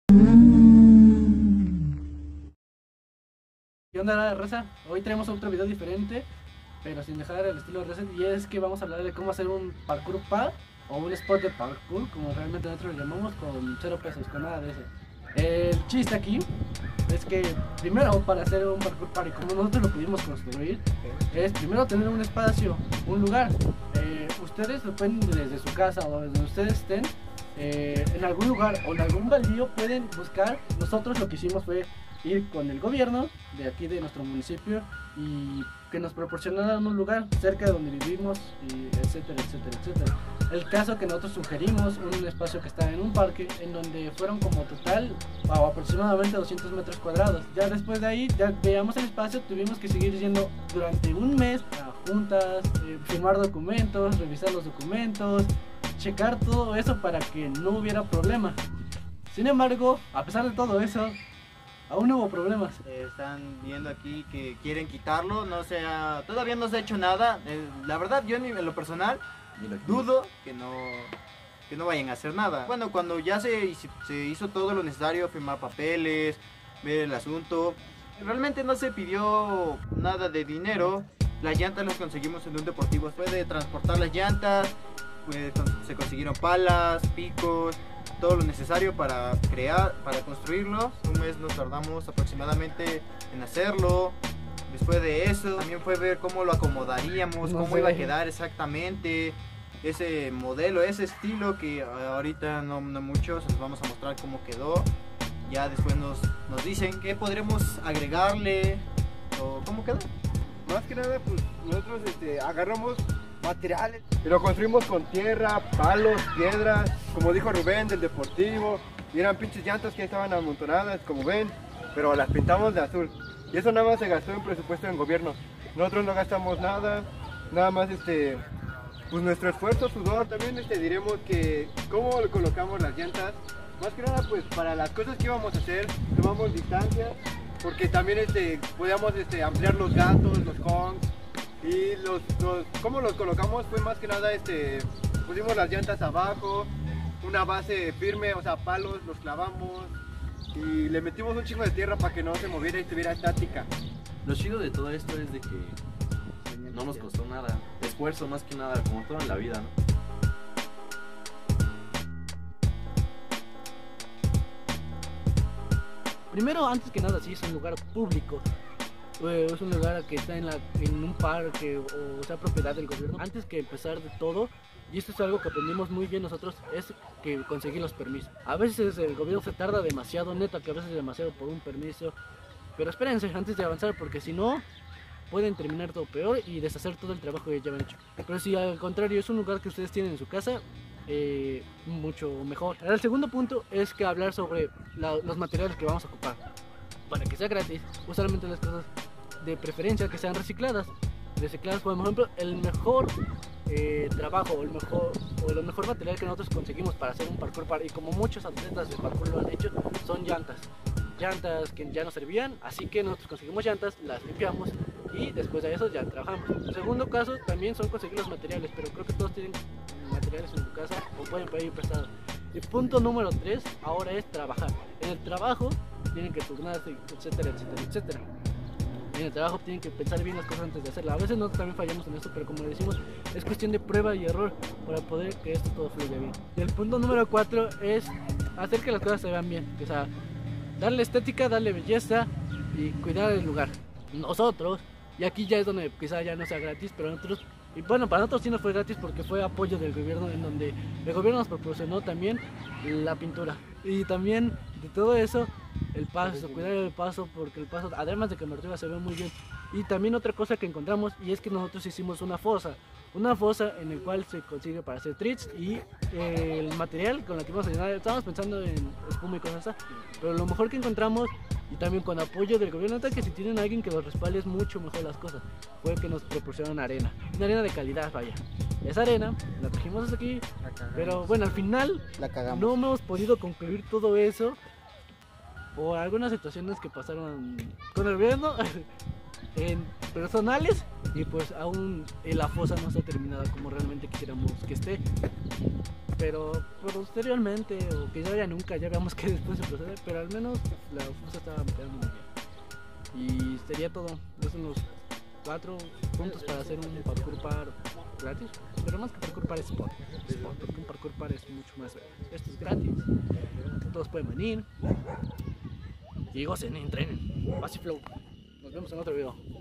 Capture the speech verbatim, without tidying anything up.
¿Qué onda, raza? Hoy tenemos otro video diferente, pero sin dejar el estilo de Reset, y es que vamos a hablar de cómo hacer un parkour pad o un spot de parkour, como realmente nosotros lo llamamos, con cero pesos, con nada de eso. El chiste aquí es que primero, para hacer un parkour pad y como nosotros lo pudimos construir, es primero tener un espacio, un lugar. Eh, ustedes lo pueden desde su casa o desde donde ustedes estén, eh, en algún lugar o en algún baldío pueden buscar. Nosotros lo que hicimos fue ir con el gobierno de aquí de nuestro municipio y que nos proporcionaran un lugar cerca de donde vivimos, y etcétera, etcétera, etcétera. El caso que nosotros sugerimos un espacio que está en un parque, en donde fueron como total o aproximadamente doscientos metros cuadrados. Ya después de ahí, ya veíamos el espacio, tuvimos que seguir yendo durante un mes a juntas, eh, firmar documentos, revisar los documentos, checar todo eso para que no hubiera problema. Sin embargo, a pesar de todo eso, aún no hubo problemas. Eh, están viendo aquí que quieren quitarlo, no se ha, todavía no se ha hecho nada. Eh, la verdad, yo en, mi- en lo personal dudo que no, que no vayan a hacer nada. Bueno, cuando ya se, hizo- se hizo todo lo necesario, firmar papeles, ver el asunto, realmente no se pidió nada de dinero. Las llantas las conseguimos en un deportivo. Fue de transportar las llantas, pues, con- se consiguieron palas, picos, todo lo necesario para crear, para construirlo. Un mes nos tardamos aproximadamente en hacerlo. Después de eso, también fue ver cómo lo acomodaríamos, No cómo sé. iba a quedar exactamente ese modelo, ese estilo que ahorita no, no muchos, les vamos a mostrar cómo quedó. Ya después nos, nos dicen qué podremos agregarle o cómo quedó. Más que nada, pues nosotros este, agarramos materiales y lo construimos con tierra, palos, piedras, como dijo Rubén del deportivo, y eran pinches llantas que ahí estaban amontonadas, como ven, pero las pintamos de azul. Y eso nada más se gastó en presupuesto en gobierno. Nosotros no gastamos nada, nada más este, pues nuestro esfuerzo, sudor. También este, diremos que cómo le colocamos las llantas. Más que nada, pues para las cosas que íbamos a hacer, tomamos distancia, porque también este, podíamos este, ampliar los gatos, los cones. Y los, los, cómo los colocamos fue más que nada, este, pusimos las llantas abajo, una base firme, o sea, palos, los clavamos y le metimos un chingo de tierra para que no se moviera y estuviera estática. Lo chido de todo esto es de que no nos costó nada, esfuerzo más que nada, como todo en la vida, ¿no? Primero, antes que nada, sí es un lugar público. Eh, Es un lugar que está en, la, en un parque o sea propiedad del gobierno. Antes que empezar de todo, y esto es algo que aprendimos muy bien nosotros, es que conseguir los permisos. A veces el gobierno se tarda demasiado, neta, que a veces demasiado por un permiso. Pero espérense antes de avanzar, porque si no, pueden terminar todo peor y deshacer todo el trabajo que ya han hecho. Pero si al contrario es un lugar que ustedes tienen en su casa, eh, mucho mejor. El segundo punto es que hablar sobre la- los materiales que vamos a ocupar. Para que sea gratis, usualmente las cosas de preferencia que sean recicladas. Recicladas, por ejemplo, el mejor eh, trabajo o el mejor, o el mejor material que nosotros conseguimos para hacer un parkour par, y como muchos atletas de parkour lo han hecho, son llantas. Llantas que ya no servían, así que nosotros conseguimos llantas, las limpiamos y después de eso ya trabajamos. El segundo caso también son conseguir los materiales, pero creo que todos tienen materiales en su casa o pueden pedir prestado. Y punto número tres ahora es trabajar. En el trabajo tienen que turnarse, etcétera, etcétera, etcétera. En el trabajo tienen que pensar bien las cosas antes de hacerlas. A veces nosotros también fallamos en esto, pero como le decimos, es cuestión de prueba y error para poder que esto todo fluya bien. Y el punto número cuatro es hacer que las cosas se vean bien. O sea, darle estética, darle belleza y cuidar el lugar. Nosotros, y aquí ya es donde quizá ya no sea gratis, pero nosotros, y bueno, para nosotros sí no fue gratis porque fue apoyo del gobierno, en donde el gobierno nos proporcionó también la pintura. Y también de todo eso, el paso, cuidar el paso, porque el paso, además de que en arriba se ve muy bien. Y también otra cosa que encontramos, y es que nosotros hicimos una fosa. Una fosa en el cual se consigue para hacer treats, y eh, el material con el que vamos a llenar, estábamos pensando en espuma y cosas así, pero lo mejor que encontramos, y también con apoyo del gobierno, nota que si tienen a alguien que los respalde es mucho mejor las cosas, fue que nos proporcionaron arena, una arena de calidad, vaya. Esa arena la trajimos hasta aquí, pero bueno, al final La cagamos. no hemos podido concluir todo eso por algunas situaciones que pasaron con el gobierno en personales, y pues aún eh, la fosa no está terminada como realmente quisiéramos que esté. pero posteriormente, o que ya nunca, ya veamos que después se procede, pero al menos la fusta estaba quedando muy bien. Y sería todo. Esos son los cuatro puntos para hacer un parkour par gratis, pero más que parkour par es spot, spot, porque un parkour par es mucho más. Esto es gratis, todos pueden venir y gocen, entrenen. Basiflow. Nos vemos en otro video.